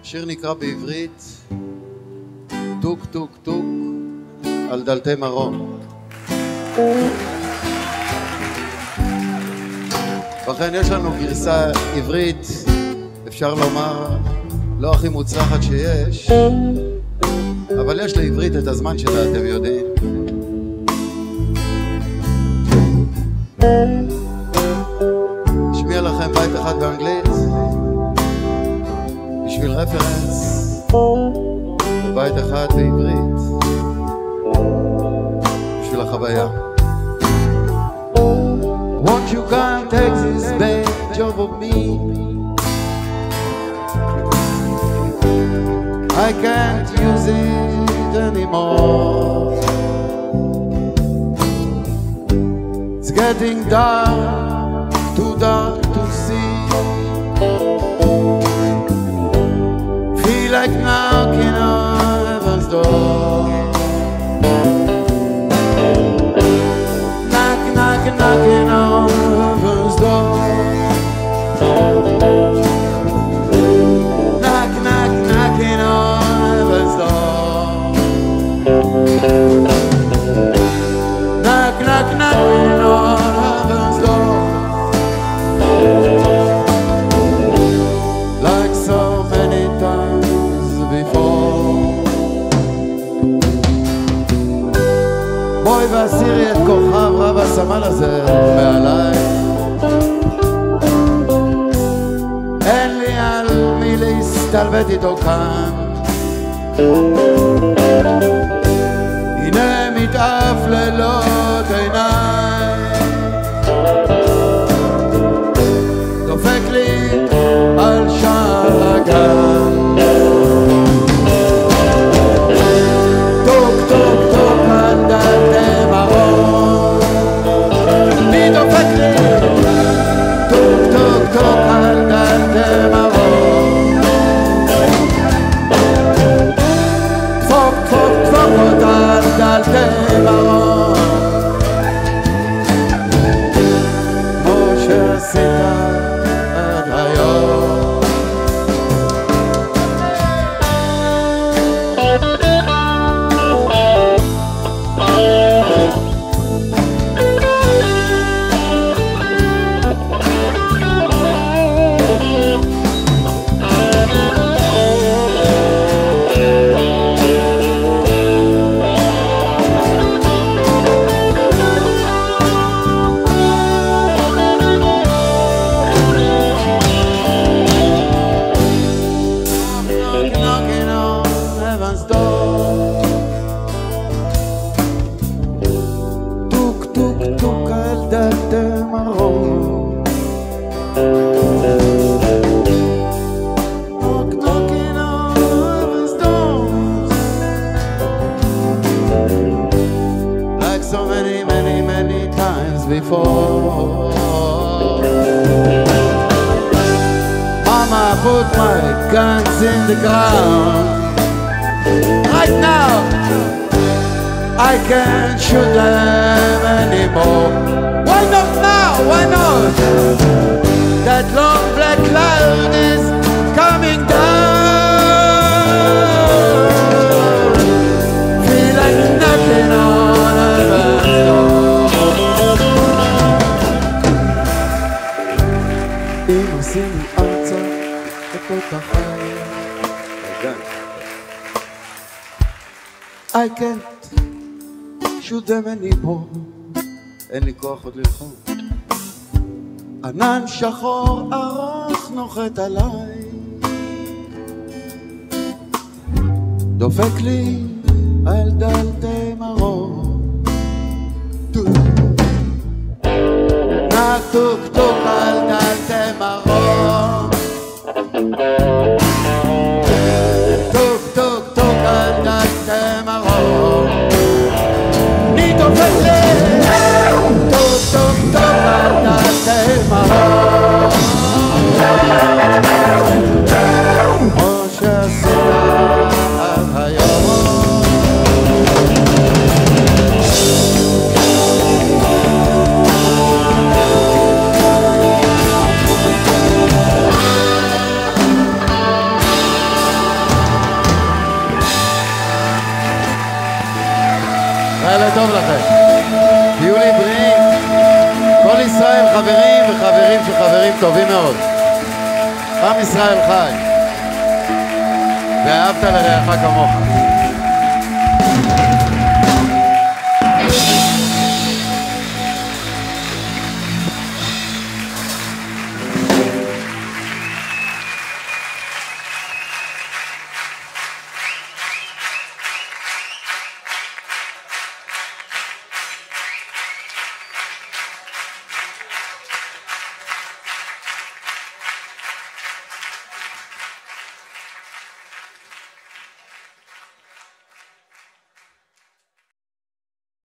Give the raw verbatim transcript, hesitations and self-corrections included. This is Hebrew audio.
השיר נקרא בעברית טוק טוק טוק על דלתי מרום. וכן יש לנו גרסה עברית, אפשר לומר, לא הכי מוצלחת שיש, אבל יש לעברית את הזמן שלה, אתם יודעים. אשמיע לכם בית אחד באנגלית בשביל רפרנס, ובית אחד בעברית בשביל החוויה. Won't you come take this badge off of me? I can't use it anymore. It's getting dark, too dark to see. Feel like knocking on heaven's door. Knock, knock, knocking on heaven's door. Knock, knock, knocking on heaven's door. Knock, knock, knocking on heaven's door. Like so many times before. בואי והסירי את כוכב רב הסמל הזה מעליי. אין לי על מי להסתלבט איתו כאן. הנה מתאפללות עיניי, דופק לי על שער הגן. טוק טוק טוק על דלתי מרום, מי דופק לי? טוק טוק טוק על דלתי מרום. דפוק דפוק דפוק אותה על דלתי מרום, כמו שעשית עד היום. Before Mama, put my guns in the ground. Right now I can't shoot them anymore. Why not now? Why not? That long black cloud is coming down. Feel like knocking on heaven's door. אם עושים לי ארצה וכל החיים I can't shoot them anymore. אין לי כוח עוד ללחום. ענן שחור ארוך נוחת עליי, דופק לי על דלתי מרום. נק טוק טוק על דלתי מרום, טוק טוק טוק על דלתי מרום. מי דופק לי? טוק טוק טוק על דלתי מרום, כמו שעשית עד היום. טוב לכם. תהיו לי בריאים. כל ישראל חברים וחברים של חברים טובים מאוד. עם ישראל חי. ואהבת לרעך כמוך.